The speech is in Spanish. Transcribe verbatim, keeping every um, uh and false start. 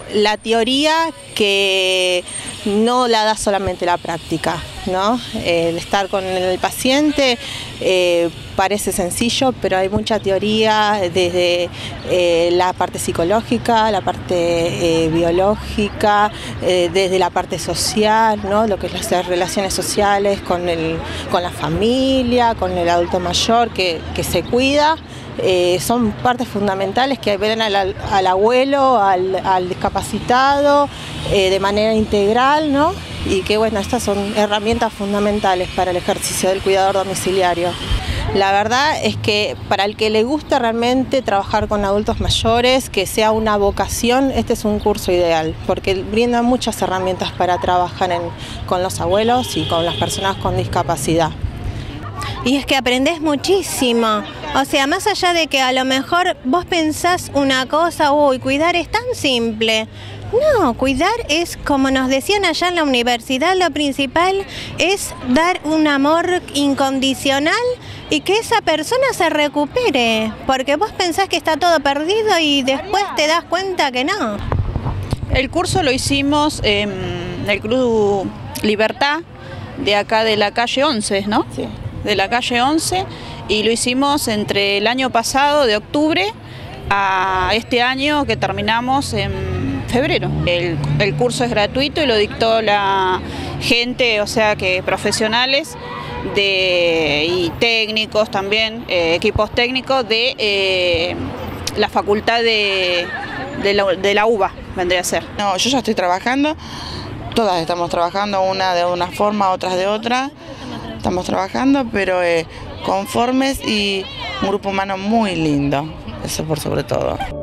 la teoría que no la da solamente la práctica, ¿no? El estar con el paciente eh, parece sencillo, pero hay mucha teoría desde eh, la parte psicológica, la parte eh, biológica, eh, desde la parte social, ¿no? Lo que es las relaciones sociales con, el, con la familia, con el adulto mayor que, que se cuida. Eh, son partes fundamentales que ven al, al abuelo, al, al discapacitado, eh, de manera integral, ¿no? Y que bueno, estas son herramientas fundamentales para el ejercicio del cuidador domiciliario. La verdad es que para el que le gusta realmente trabajar con adultos mayores, que sea una vocación, este es un curso ideal, porque brinda muchas herramientas para trabajar en, con los abuelos y con las personas con discapacidad. Y es que aprendés muchísimo, o sea, más allá de que a lo mejor vos pensás una cosa, uy, cuidar es tan simple. No, cuidar es, como nos decían allá en la universidad, lo principal es dar un amor incondicional y que esa persona se recupere, porque vos pensás que está todo perdido y después te das cuenta que no. El curso lo hicimos en el Club Libertad, de acá de la calle once, ¿no? Sí. De la calle once, y lo hicimos entre el año pasado, de octubre, a este año que terminamos en febrero. El, el curso es gratuito y lo dictó la gente, o sea que profesionales de, y técnicos también, eh, equipos técnicos de eh, la facultad de, de, la, de la U B A, vendría a ser. No, yo ya estoy trabajando, todas estamos trabajando, una de una forma, otras de otra. Estamos trabajando, pero eh, conformes y un grupo humano muy lindo, eso por sobre todo.